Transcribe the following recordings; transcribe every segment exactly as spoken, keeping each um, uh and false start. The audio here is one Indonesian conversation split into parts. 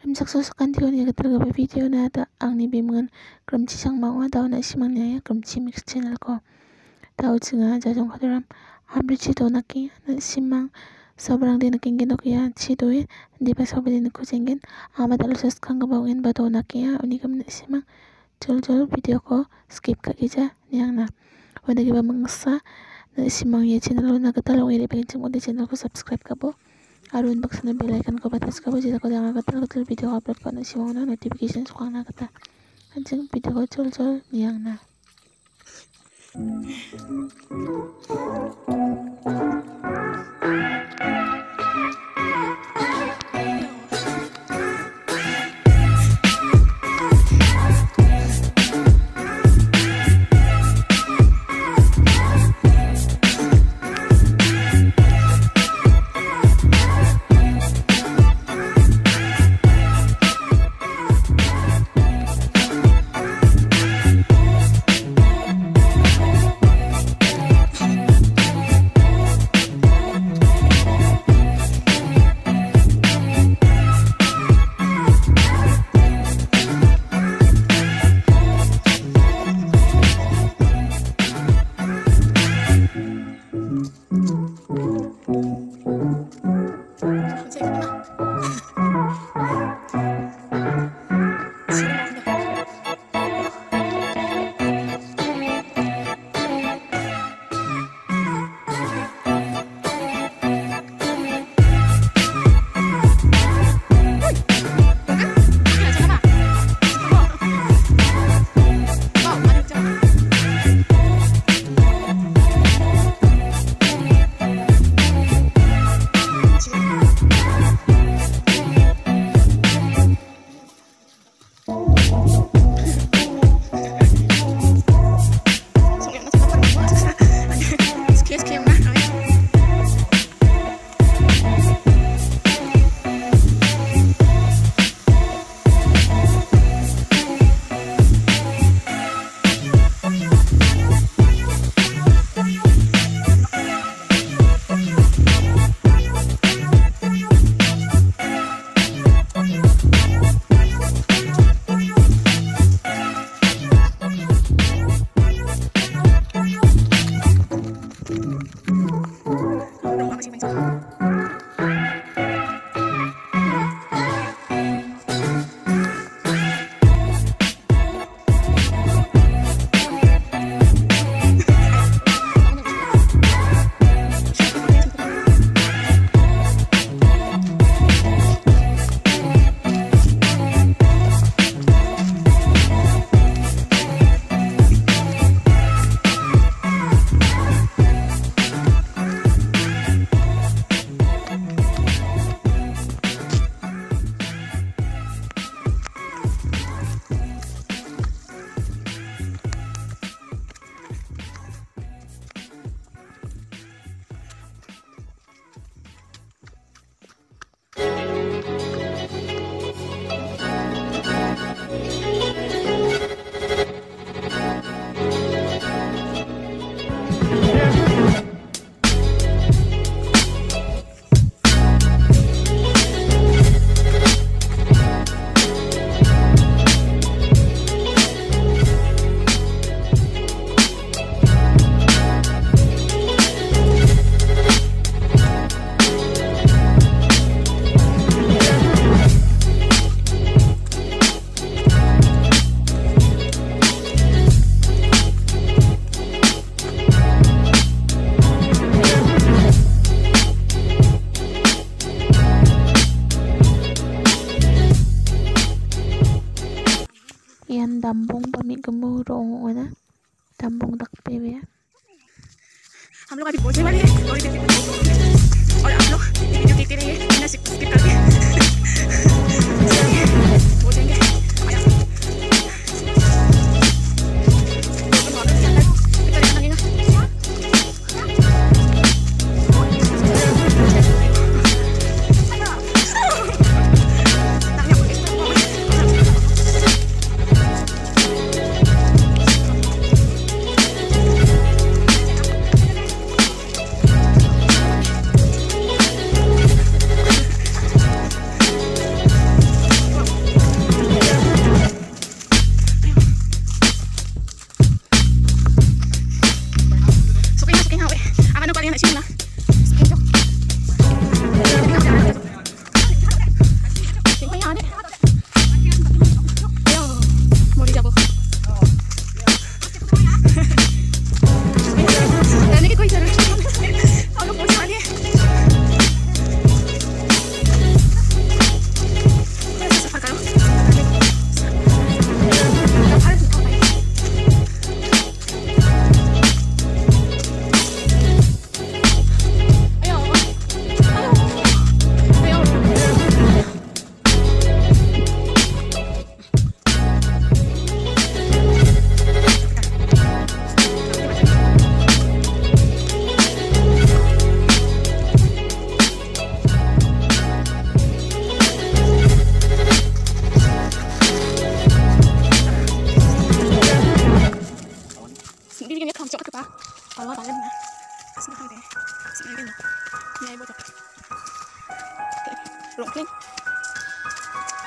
saksusakan tiun ya keterga video na ta angni bimangan keramci sang mawa tahu na.simangnya ya keramci mix channel ko tahu cenga Jajong Kadoram a.bri cito naki na.simang sobrang din naking ginok ya cito ya indiba sobrang din ko jenggen amat alusas kang kebawin bato naki ya unikam na.simang jol-jol video ko skip kak gija yang na wanda giba mengesa na.simang ya channel na ketalong re.bagenchim udah channel ko subscribe kabo Arun bak sana bell icon ko batas kabo jita ko dang katal katal video ko upload ko na.simang na notification sukang na kata anjing video ko jol-jol yang na yan dambong pamit gemu ro na dambong dakpe ya हम लोग अभी पहुंचने वाले हैं थोड़ी देर में और आप लोग ये वीडियो देखते रहिए बिना स्किप करके पहुंचेंगे आया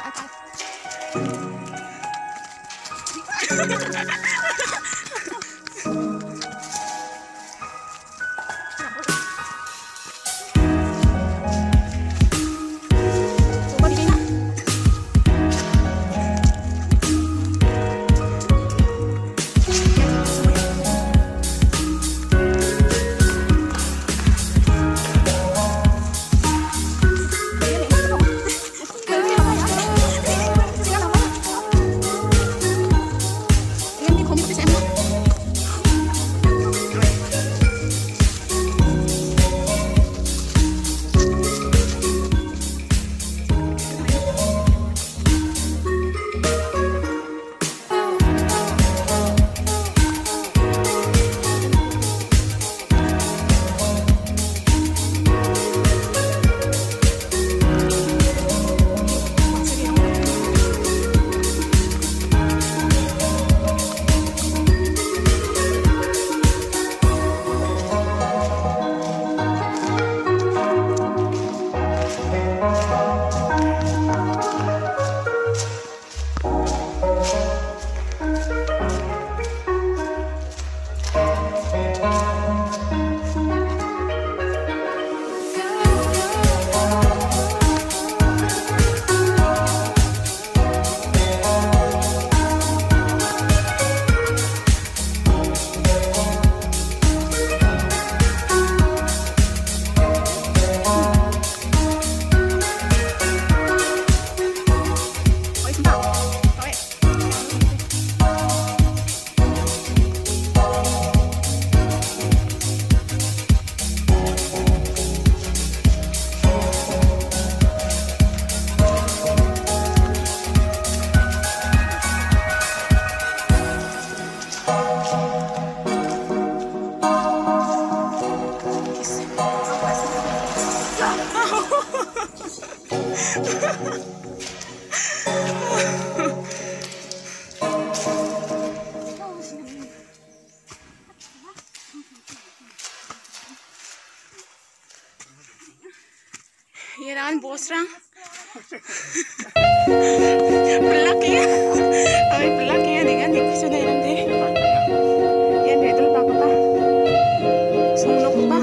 Yan bos rang. Pelaki ya. Ay pelaki ya dengan di sana yan deh. Yan deh dulu pak pa. Sumulok pa.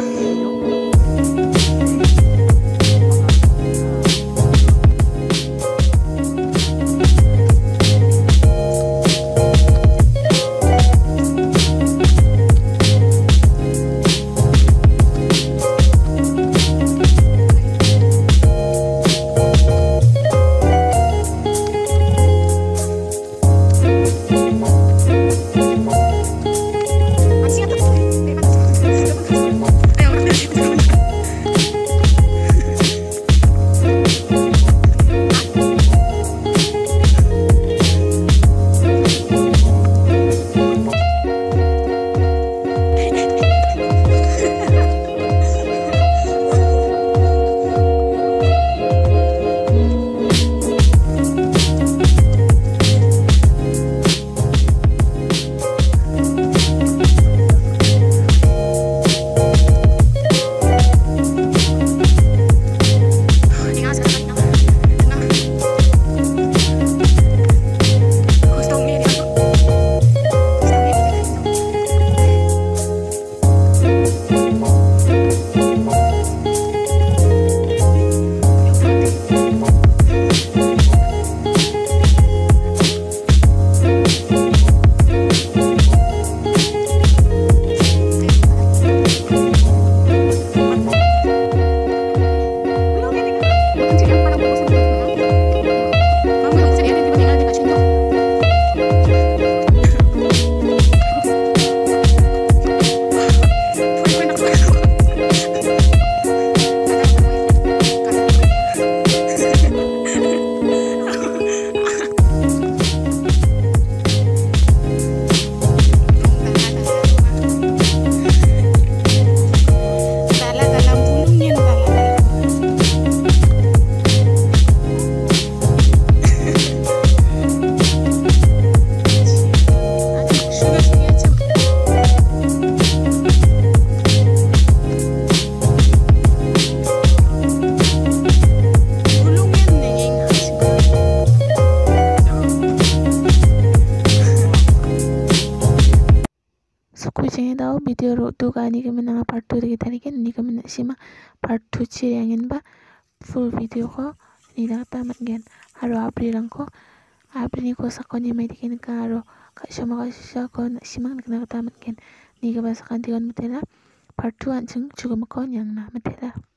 duga ni gimin anga part two de taraken ni gimin sima part two chi angin ba full video ko ni da ta ma.gen aro a.bri rangko a.bri ni ko sakoni mai dikin ka aro ka shoma ka sha ko na.simang nikna ta ma.gen ni ga ba sakan digon mutela part two an chung chugimik ko nyang na mutela.